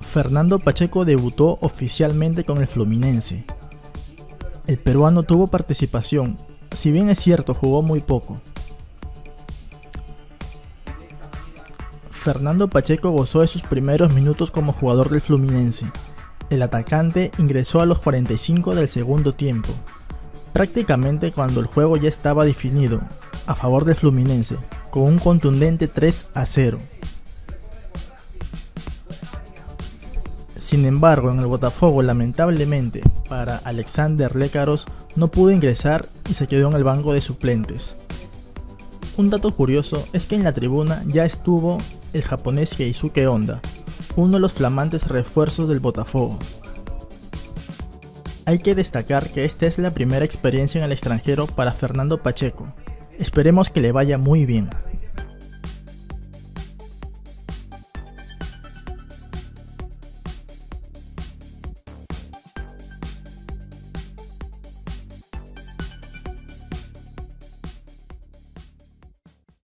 Fernando Pacheco debutó oficialmente con el Fluminense. El peruano tuvo participación, si bien es cierto jugó muy poco. Fernando Pacheco gozó de sus primeros minutos como jugador del Fluminense. El atacante ingresó a los 45 del segundo tiempo, prácticamente cuando el juego ya estaba definido, a favor del Fluminense, con un contundente 3-0. Sin embargo, en el Botafogo, lamentablemente para Alexander Lécaros, no pudo ingresar y se quedó en el banco de suplentes. Un dato curioso es que en la tribuna ya estuvo el japonés Keisuke Honda, uno de los flamantes refuerzos del Botafogo. Hay que destacar que esta es la primera experiencia en el extranjero para Fernando Pacheco. Esperemos que le vaya muy bien.